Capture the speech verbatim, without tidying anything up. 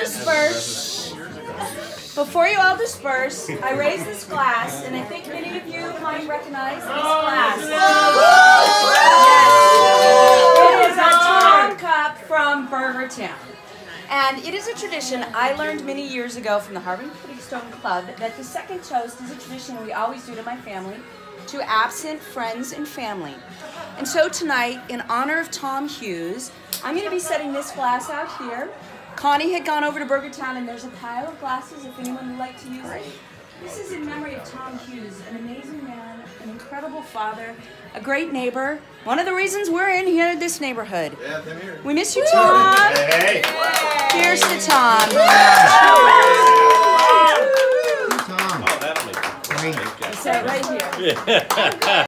disperse, before you all disperse, I raise this glass, and I think many of you might recognize this glass. Yes. It is a Tom Cup from Burger Town. And it is a tradition I learned many years ago from the Harvard Pudding Stone Club that the second toast is a tradition we always do to my family, to absent friends and family. And so tonight, in honor of Tom Hughes, I'm going to be setting this glass out here. Connie had gone over to Burger Town, and there's a pile of glasses if anyone would like to use it. This is in memory of Tom Hughes, an amazing man, an incredible father, a great neighbor. One of the reasons we're in here in this neighborhood. Yeah, come here. We miss you, Tom. Hey. Here's to Tom. Tom. Oh, that'll make it. Set it right here.